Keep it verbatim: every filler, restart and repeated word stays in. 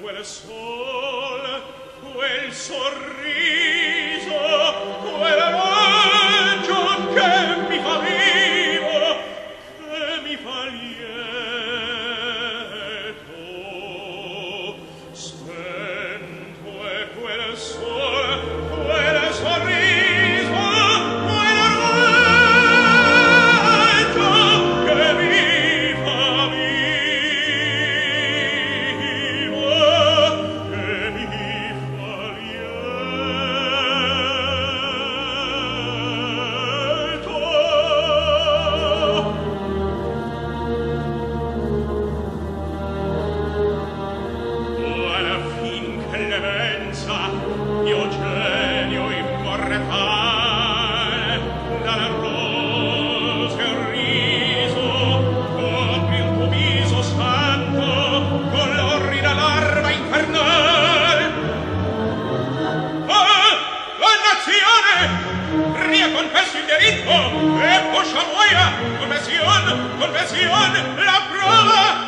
quel sol, quel sorriso, quel raggio che mi fa vivo, che mi fa lieto. Spento è quel sol, quel sorriso, quel raggio che mi fa vivo, che mi fa lieto. Alla fin clemenza io genio immortale dalla rose il riso copri il tuo viso santo con l'orrida larva infernale. Ah, dannazione! Ria confessi il diritto e poscia muoia confession, confession, la prova